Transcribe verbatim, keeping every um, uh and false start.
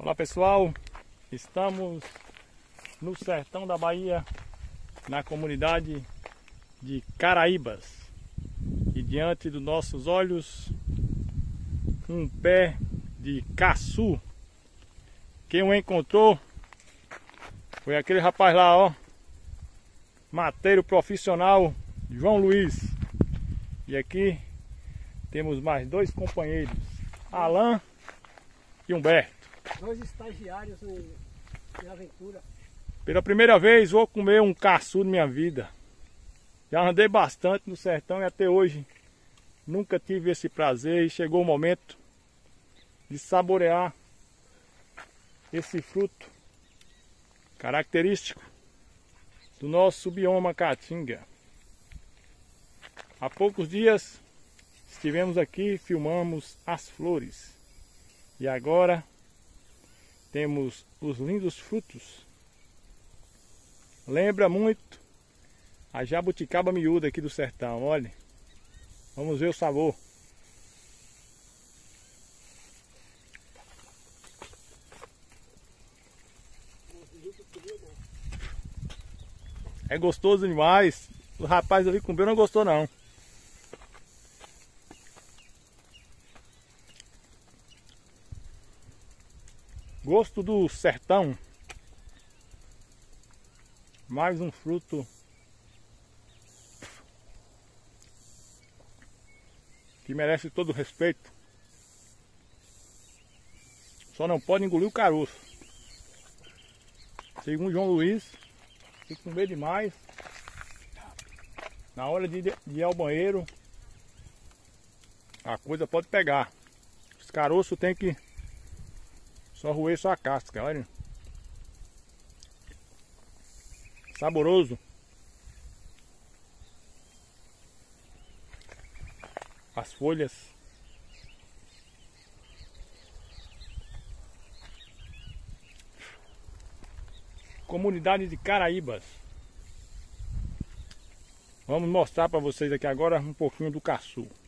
Olá pessoal, estamos no sertão da Bahia, na comunidade de Caraíbas, e diante dos nossos olhos um pé de caçu. Quem o encontrou foi aquele rapaz lá, ó, mateiro profissional João Luiz. E aqui temos mais dois companheiros, Alan e Humberto. Dois estagiários em, em aventura. Pela primeira vez vou comer um caçu na minha vida. Já andei bastante no sertão e até hoje nunca tive esse prazer, e chegou o momento de saborear esse fruto característico do nosso bioma Caatinga. Há poucos dias estivemos aqui, filmamos as flores e agora temos os lindos frutos. Lembra muito a jabuticaba miúda aqui do sertão, olha. Vamos ver o sabor. É gostoso demais. O rapaz ali comeu, não gostou não. Gosto do sertão. Mais um fruto que merece todo o respeito. Só não pode engolir o caroço. Segundo João Luiz, se comer demais, na hora de, de ir ao banheiro, a coisa pode pegar. Os caroços tem que só roer só a casca, olha. Saboroso. As folhas. Comunidade de Caraíbas. Vamos mostrar para vocês aqui agora um pouquinho do caçu.